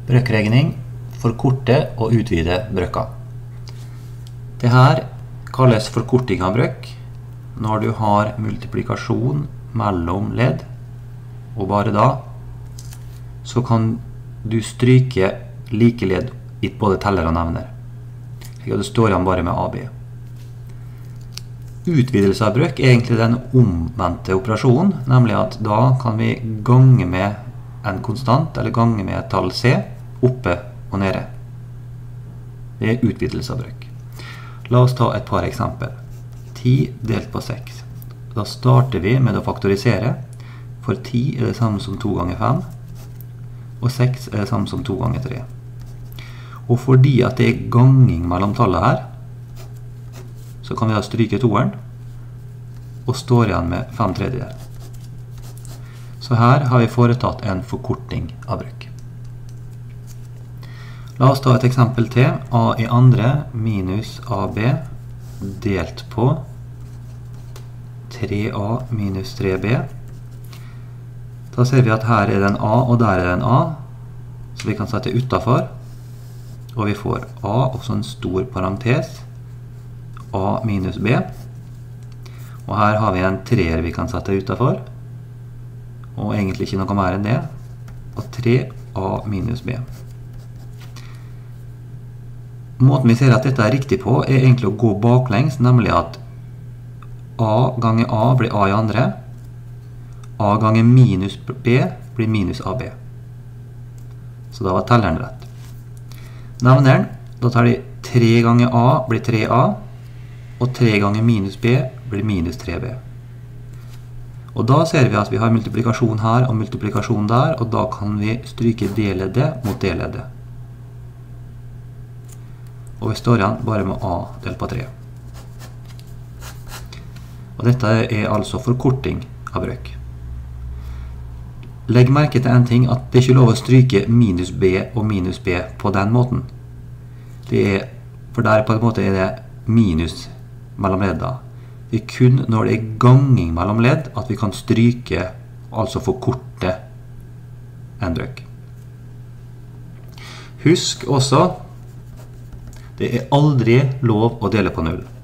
Brøkregning forkorte og utvide brøkker. Dette kalles forkorting av brøk når du har multiplikasjon mellom ledd, og bare da så kan du stryke like ledd i både teller og nevner. Slik at det står igjen bare med AB. Utvidelse av brøk er egentlig den omvendte operasjonen, nemlig at da kan vi gange med en konstant, eller gange med et tall C, oppe og nede. Det er utvidelse av brøk. La oss ta et par eksempel. 10 delt på 6. Da starter vi med å faktorisere, for 10 er det samme som 2 ganger 5, og 6 er det samme som 2 ganger 3. Og fordi at det er ganging mellom tallet her, så kan vi da stryke toeren, og står igjen med 5/3. Så her har vi foretatt en forkorting av brøk. La oss ta et eksempel til. A i andre minus AB delt på 3A minus 3B. Da ser vi at her er det en A, og der er det en A, så vi kan sette utenfor, og vi får A, også en stor parentes, A minus B, og her har vi en 3 vi kan sette utenfor, og egentlig ikke noe mer enn det, og 3A minus B. Måten vi ser at dette er riktig på er egentlig å gå baklengs, nemlig at A ganger A blir A i andre, A ganger minus B blir minus AB. Så da var telleren rett. Nevneren, da tar de 3 ganger A blir 3A, og 3 ganger minus B blir minus 3B. Og da ser vi at vi har multiplikasjon her og multiplikasjon der, og da kan vi stryke D-leddet mot D-leddet. Og vi står igjen bare med A delt på 3. Og dette er altså forkorting av brøk. Legg merke til en ting, at det ikke er lov å stryke minus B og minus B på den måten. For der på en måte er det minus mellom ledda. Det er kun når det er ganging mellom ledd at vi kan stryke, altså forkorte en brøk. Husk også, det er aldri lov å dele på 0.